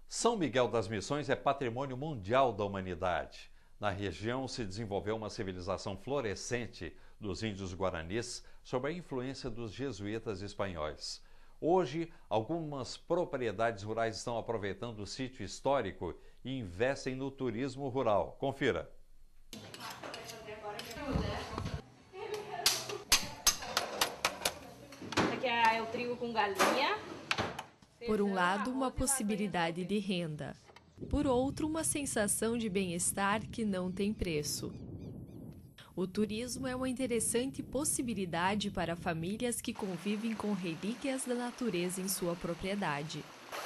São Miguel das Missões é patrimônio mundial da humanidade. Na região se desenvolveu uma civilização florescente dos índios guaranis sob a influência dos jesuítas espanhóis. Hoje, algumas propriedades rurais estão aproveitando o sítio histórico e investem no turismo rural. Confira. Aqui é o trigo com galinha. Por um lado, uma possibilidade de renda. Por outro, uma sensação de bem-estar que não tem preço. O turismo é uma interessante possibilidade para famílias que convivem com relíquias da natureza em sua propriedade.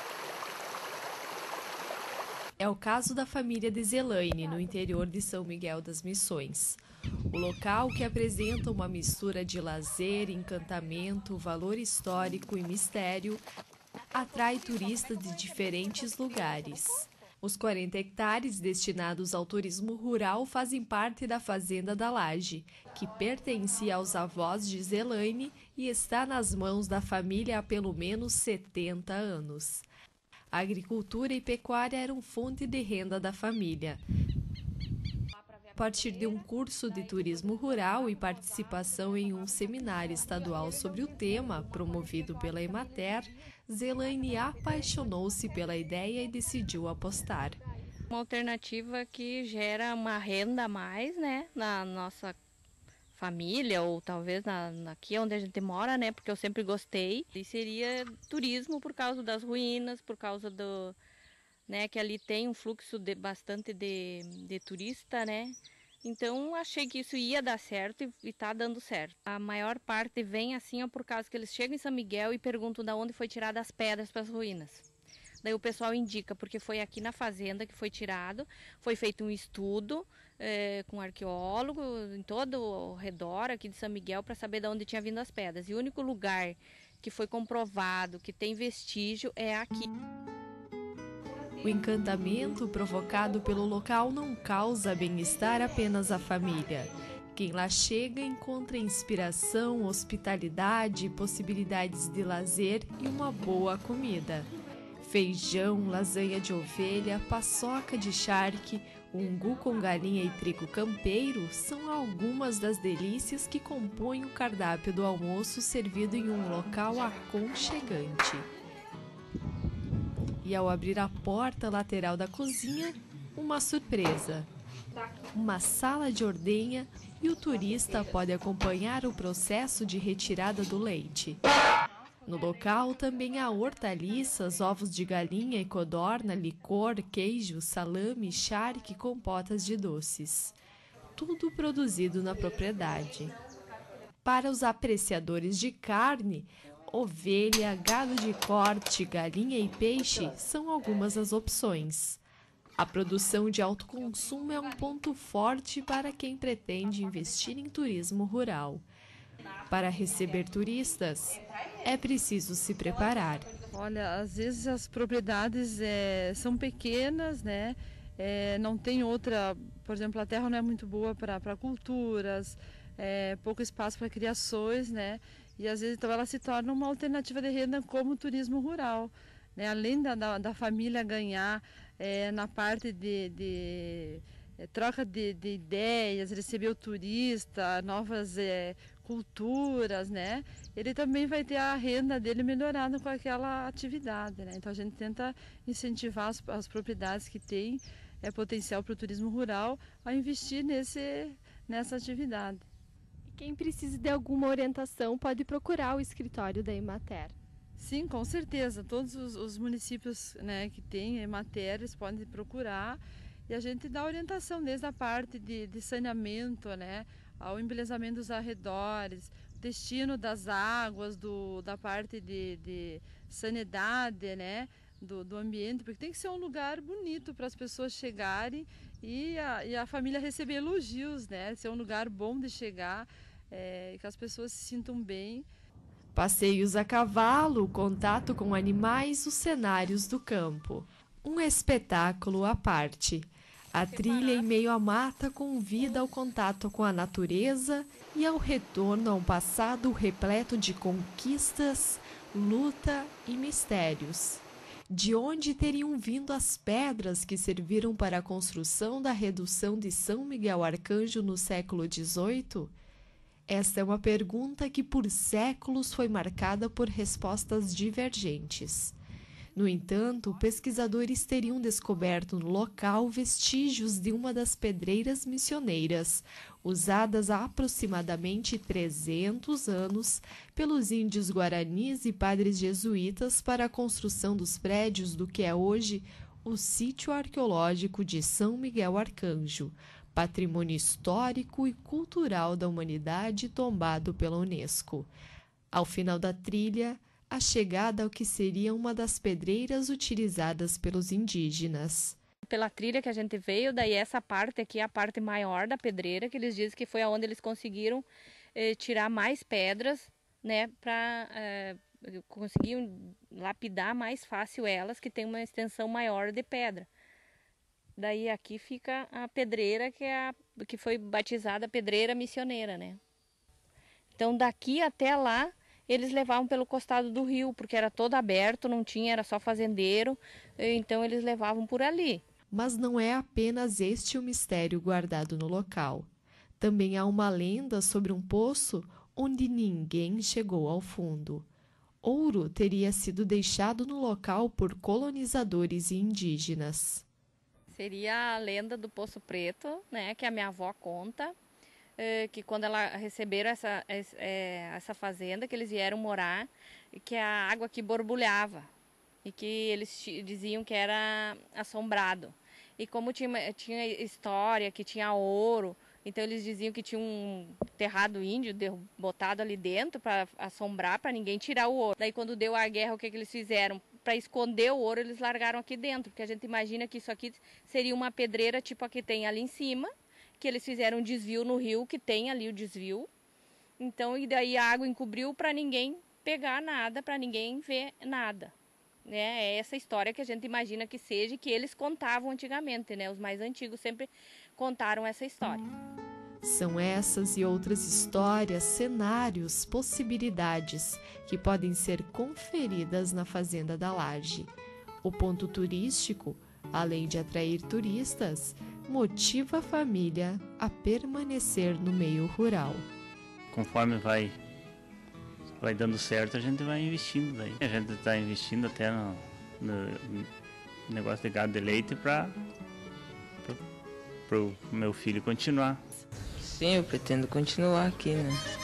É o caso da família de Zelaine, no interior de São Miguel das Missões. O local, que apresenta uma mistura de lazer, encantamento, valor histórico e mistério, atrai turistas de diferentes lugares. Os 40 hectares destinados ao turismo rural fazem parte da Fazenda da Laje, que pertencia aos avós de Zelaine e está nas mãos da família há pelo menos 70 anos. A agricultura e pecuária eram fonte de renda da família. A partir de um curso de turismo rural e participação em um seminário estadual sobre o tema, promovido pela Emater, Zelaine apaixonou-se pela ideia e decidiu apostar. Uma alternativa que gera uma renda a mais, né, na nossa família ou talvez aqui onde a gente mora, né, porque eu sempre gostei. E seria turismo por causa das ruínas, por causa do, né, que ali tem um fluxo bastante de turista, né. Então achei que isso ia dar certo e está dando certo. A maior parte vem assim por causa que eles chegam em São Miguel e perguntam de onde foi tirada as pedras para as ruínas. Daí o pessoal indica, porque foi aqui na fazenda que foi tirado, foi feito um estudo com arqueólogo em todo o redor aqui de São Miguel para saber de onde tinha vindo as pedras. E o único lugar que foi comprovado que tem vestígio é aqui. O encantamento provocado pelo local não causa bem-estar apenas à família. Quem lá chega encontra inspiração, hospitalidade, possibilidades de lazer e uma boa comida. Feijão, lasanha de ovelha, paçoca de charque, umbu com galinha e trigo campeiro são algumas das delícias que compõem o cardápio do almoço servido em um local aconchegante. E ao abrir a porta lateral da cozinha, uma surpresa. Uma sala de ordenha e o turista pode acompanhar o processo de retirada do leite. No local também há hortaliças, ovos de galinha e codorna, licor, queijo, salame, charque e compotas de doces. Tudo produzido na propriedade. Para os apreciadores de carne, ovelha, gado de corte, galinha e peixe são algumas das opções. A produção de alto consumo é um ponto forte para quem pretende investir em turismo rural. Para receber turistas, é preciso se preparar. Olha, às vezes as propriedades são pequenas, né? Não tem outra, por exemplo, a terra não é muito boa para culturas, pouco espaço para criações, né? E às vezes então ela se torna uma alternativa de renda como o turismo rural, né? Além da família ganhar na parte de troca de ideias, receber o turista, novas culturas, né? Ele também vai ter a renda dele melhorada com aquela atividade, né? Então a gente tenta incentivar as propriedades que têm potencial para o turismo rural a investir nessa atividade. Quem precisa de alguma orientação pode procurar o escritório da Emater. Sim, com certeza. Todos os municípios, né, que têm Emater, eles podem procurar e a gente dá orientação desde a parte de saneamento, né, ao embelezamento dos arredores, destino das águas, da parte de sanidade, né, do ambiente, porque tem que ser um lugar bonito para as pessoas chegarem e a família receber elogios, né, ser um lugar bom de chegar, que as pessoas se sintam bem. Passeios a cavalo, contato com animais, os cenários do campo. Um espetáculo à parte. A trilha em meio à mata convida ao contato com a natureza e ao retorno a um passado repleto de conquistas, luta e mistérios. De onde teriam vindo as pedras que serviram para a construção da redução de São Miguel Arcanjo no século XVIII? Esta é uma pergunta que por séculos foi marcada por respostas divergentes. No entanto, pesquisadores teriam descoberto no local vestígios de uma das pedreiras missioneiras, usadas há aproximadamente 300 anos pelos índios guaranis e padres jesuítas para a construção dos prédios do que é hoje o Sítio Arqueológico de São Miguel Arcanjo, patrimônio histórico e cultural da humanidade tombado pela Unesco. Ao final da trilha, a chegada ao que seria uma das pedreiras utilizadas pelos indígenas. Pela trilha que a gente veio, daí essa parte aqui é a parte maior da pedreira, que eles dizem que foi aonde eles conseguiram tirar mais pedras, né, conseguiam lapidar mais fácil elas, que tem uma extensão maior de pedra. Daí aqui fica a pedreira, que foi batizada pedreira missioneira, né. Então daqui até lá, eles levavam pelo costado do rio, porque era todo aberto, não tinha, era só fazendeiro, então eles levavam por ali. Mas não é apenas este o mistério guardado no local. Também há uma lenda sobre um poço onde ninguém chegou ao fundo. Ouro teria sido deixado no local por colonizadores e indígenas. Seria a lenda do Poço Preto, né, que a minha avó conta. Que quando ela receberam essa fazenda, que eles vieram morar, que a água aqui borbulhava e que eles diziam que era assombrado. E como tinha história, que tinha ouro, então eles diziam que tinha um terrado índio botado ali dentro para assombrar, para ninguém tirar o ouro. Daí quando deu a guerra, o que eles fizeram? Para esconder o ouro, eles largaram aqui dentro, porque a gente imagina que isso aqui seria uma pedreira tipo a que tem ali em cima, que eles fizeram um desvio no rio, que tem ali o desvio. Então, e daí a água encobriu para ninguém pegar nada, para ninguém ver nada. Né? É essa história que a gente imagina que seja, que eles contavam antigamente, né? Os mais antigos sempre contaram essa história. São essas e outras histórias, cenários, possibilidades que podem ser conferidas na Fazenda da Laje. O ponto turístico, além de atrair turistas, motiva a família a permanecer no meio rural. Conforme vai dando certo, a gente vai investindo daí. A gente está investindo até no negócio de gado de leite para o meu filho continuar. Sim, eu pretendo continuar aqui, né?